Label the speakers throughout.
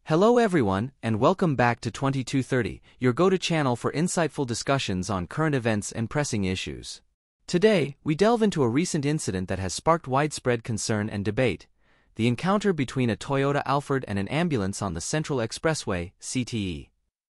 Speaker 1: Hello everyone, and welcome back to 2230, your go-to channel for insightful discussions on current events and pressing issues. Today, we delve into a recent incident that has sparked widespread concern and debate: the encounter between a Toyota Alphard and an ambulance on the Central Expressway, CTE.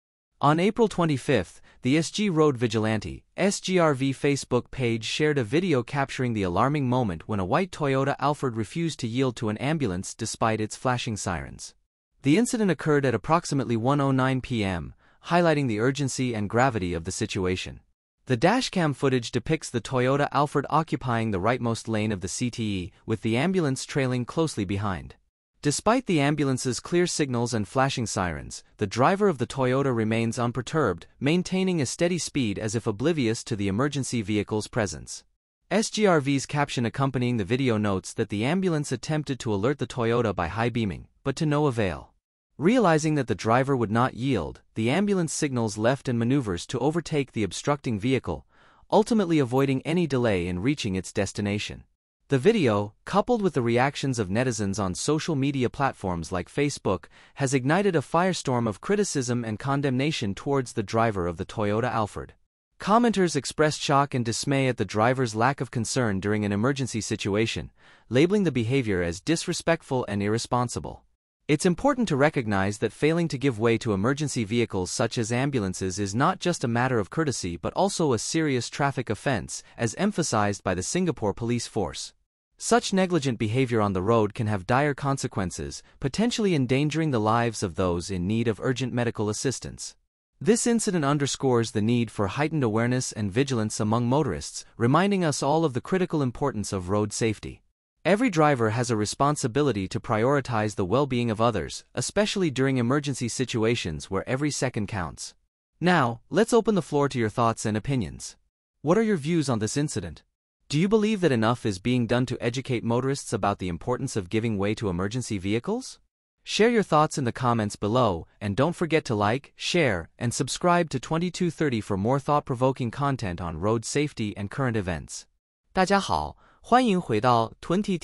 Speaker 1: On April 25, the SG Road Vigilante, SGRV Facebook page shared a video capturing the alarming moment when a white Toyota Alphard refused to yield to an ambulance despite its flashing sirens. The incident occurred at approximately 1:09 p.m., highlighting the urgency and gravity of the situation. The dashcam footage depicts the Toyota Alphard occupying the rightmost lane of the CTE, with the ambulance trailing closely behind. Despite the ambulance's clear signals and flashing sirens, the driver of the Toyota remains unperturbed, maintaining a steady speed as if oblivious to the emergency vehicle's presence. SGRV's caption accompanying the video notes that the ambulance attempted to alert the Toyota by high beaming, but to no avail. Realizing that the driver would not yield, the ambulance signals left and maneuvers to overtake the obstructing vehicle, ultimately avoiding any delay in reaching its destination. The video, coupled with the reactions of netizens on social media platforms like Facebook, has ignited a firestorm of criticism and condemnation towards the driver of the Toyota Alphard. Commenters expressed shock and dismay at the driver's lack of concern during an emergency situation, labeling the behavior as disrespectful and irresponsible. It's important to recognize that failing to give way to emergency vehicles such as ambulances is not just a matter of courtesy but also a serious traffic offense, as emphasized by the Singapore police force. Such negligent behavior on the road can have dire consequences, potentially endangering the lives of those in need of urgent medical assistance. This incident underscores the need for heightened awareness and vigilance among motorists, reminding us all of the critical importance of road safety. Every driver has a responsibility to prioritize the well-being of others, especially during emergency situations where every second counts. Now, let's open the floor to your thoughts and opinions. What are your views on this incident? Do you believe that enough is being done to educate motorists about the importance of giving way to emergency vehicles? Share your thoughts in the comments below, and don't forget to like, share, and subscribe to 2230 for more thought-provoking content on road safety and current events.
Speaker 2: 大家好，欢迎回到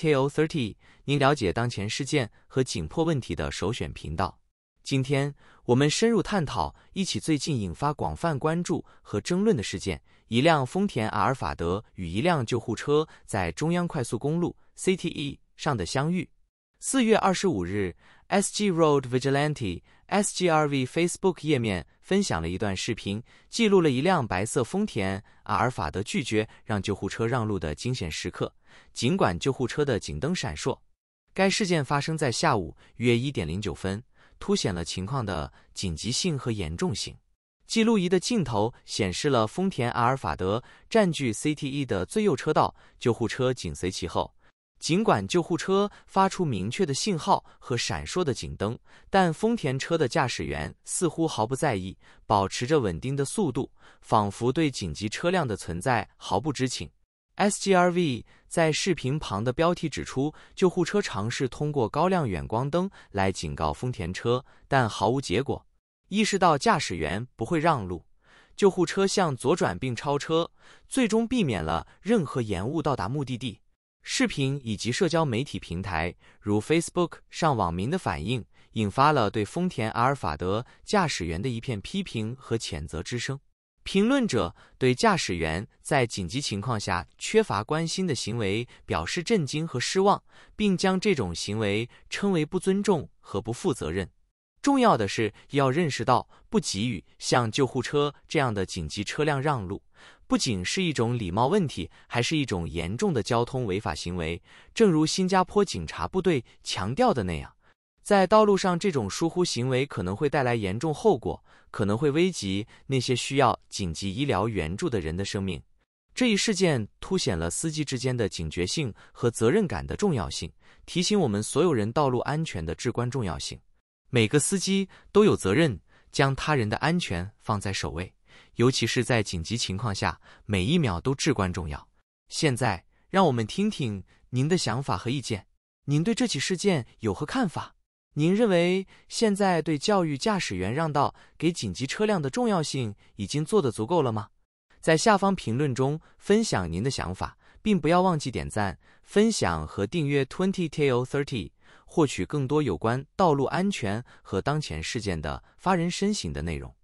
Speaker 2: 2230， 您了解当前事件和紧迫问题的首选频道。今天我们深入探讨一起最近引发广泛关注和争论的事件：一辆丰田阿尔法德与一辆救护车在中央快速公路 CTE 上的相遇。4月25日 ，SG Road Vigilante SGRV Facebook 页面分享了一段视频，记录了一辆白色丰田阿尔法德拒绝让救护车让路的惊险时刻。尽管救护车的警灯闪烁，该事件发生在下午约1:09分，凸显了情况的紧急性和严重性。记录仪的镜头显示了丰田阿尔法德占据 CTE 的最右车道，救护车紧随其后。尽管救护车发出明确的信号和闪烁的警灯，但丰田车的驾驶员似乎毫不在意，保持着稳定的速度，仿佛对紧急车辆的存在毫不知情。SGRV 在视频旁的标题指出，救护车尝试通过高亮远光灯来警告丰田车，但毫无结果。意识到驾驶员不会让路，救护车向左转并超车，最终避免了任何延误到达目的地。视频以及社交媒体平台如 Facebook 上网民的反应，引发了对丰田阿尔法德驾驶员的一片批评和谴责之声。评论者对驾驶员在紧急情况下缺乏关心的行为表示震惊和失望，并将这种行为称为不尊重和不负责任。重要的是要认识到，不给予像救护车这样的紧急车辆让路，不仅是一种礼貌问题，还是一种严重的交通违法行为。正如新加坡警察部队强调的那样，在道路上这种疏忽行为可能会带来严重后果，可能会危及那些需要紧急医疗援助的人的生命。这一事件凸显了司机之间的警觉性和责任感的重要性，提醒我们所有人道路安全的至关重要性。每个司机都有责任将他人的安全放在首位，尤其是在紧急情况下，每一秒都至关重要。现在，让我们听听您的想法和意见。您对这起事件有何看法？您认为现在对教育驾驶员让道给紧急车辆的重要性已经做得足够了吗？在下方评论中分享您的想法，并不要忘记点赞、分享和订阅 2230。 获取更多有关道路安全和当前事件的发人深省的内容。